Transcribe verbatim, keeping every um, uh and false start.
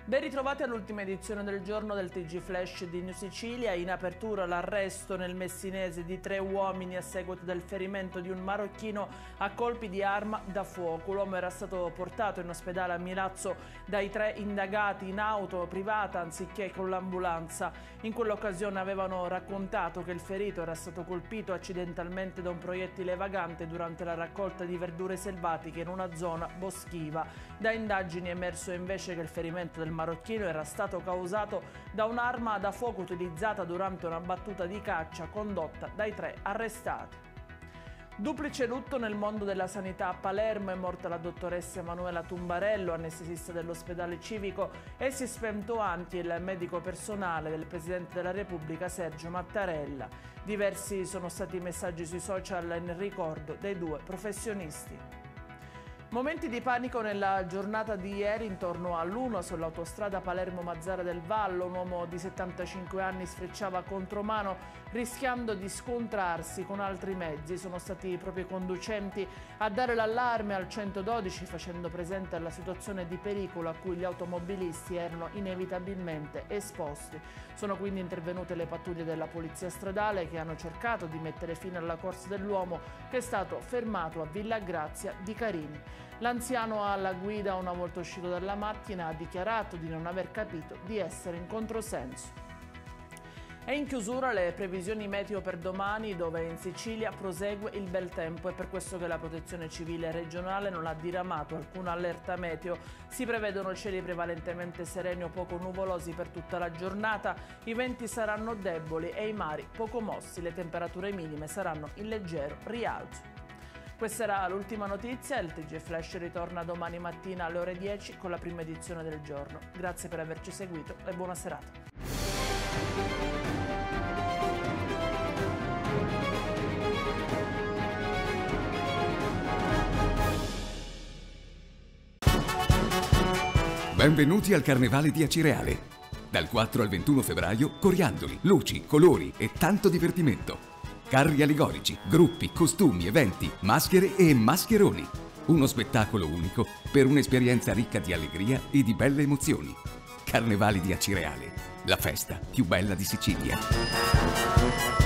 Ben ritrovati all'ultima edizione del giorno del T G Flash di New Sicilia. In apertura l'arresto nel Messinese di tre uomini a seguito del ferimento di un marocchino a colpi di arma da fuoco. L'uomo era stato portato in ospedale a Milazzo dai tre indagati in auto privata anziché con l'ambulanza. In quell'occasione avevano raccontato che il ferito era stato colpito accidentalmente da un proiettile vagante durante la raccolta di verdure selvatiche in una zona boschiva. Da indagini è emerso invece che il ferimento del marocchino era stato causato da un'arma da fuoco utilizzata durante una battuta di caccia condotta dai tre arrestati. Duplice lutto nel mondo della sanità. A Palermo è morta la dottoressa Emanuela Tumbarello, anestesista dell'ospedale civico, e si è spento anche il medico personale del Presidente della Repubblica Sergio Mattarella. Diversi sono stati i messaggi sui social in ricordo dei due professionisti. Momenti di panico nella giornata di ieri intorno all'uno sull'autostrada Palermo-Mazzara del Vallo. Un uomo di settantacinque anni sfrecciava contromano rischiando di scontrarsi con altri mezzi. Sono stati proprio i conducenti a dare l'allarme al centododici facendo presente la situazione di pericolo a cui gli automobilisti erano inevitabilmente esposti. Sono quindi intervenute le pattuglie della polizia stradale che hanno cercato di mettere fine alla corsa dell'uomo, che è stato fermato a Villa Grazia di Carini. L'anziano alla guida, una volta uscito dalla macchina, ha dichiarato di non aver capito di essere in controsenso. E in chiusura le previsioni meteo per domani, dove in Sicilia prosegue il bel tempo. È per questo che la Protezione Civile regionale non ha diramato alcuna allerta meteo. Si prevedono cieli prevalentemente sereni o poco nuvolosi per tutta la giornata, i venti saranno deboli e i mari poco mossi, le temperature minime saranno in leggero rialzo. Questa era l'ultima notizia, il T G Flash ritorna domani mattina alle ore dieci con la prima edizione del giorno. Grazie per averci seguito e buona serata. Benvenuti al Carnevale di Acireale. Dal quattro al ventuno febbraio, coriandoli, luci, colori e tanto divertimento. Carri allegorici, gruppi, costumi, eventi, maschere e mascheroni. Uno spettacolo unico per un'esperienza ricca di allegria e di belle emozioni. Carnevali di Acireale, la festa più bella di Sicilia.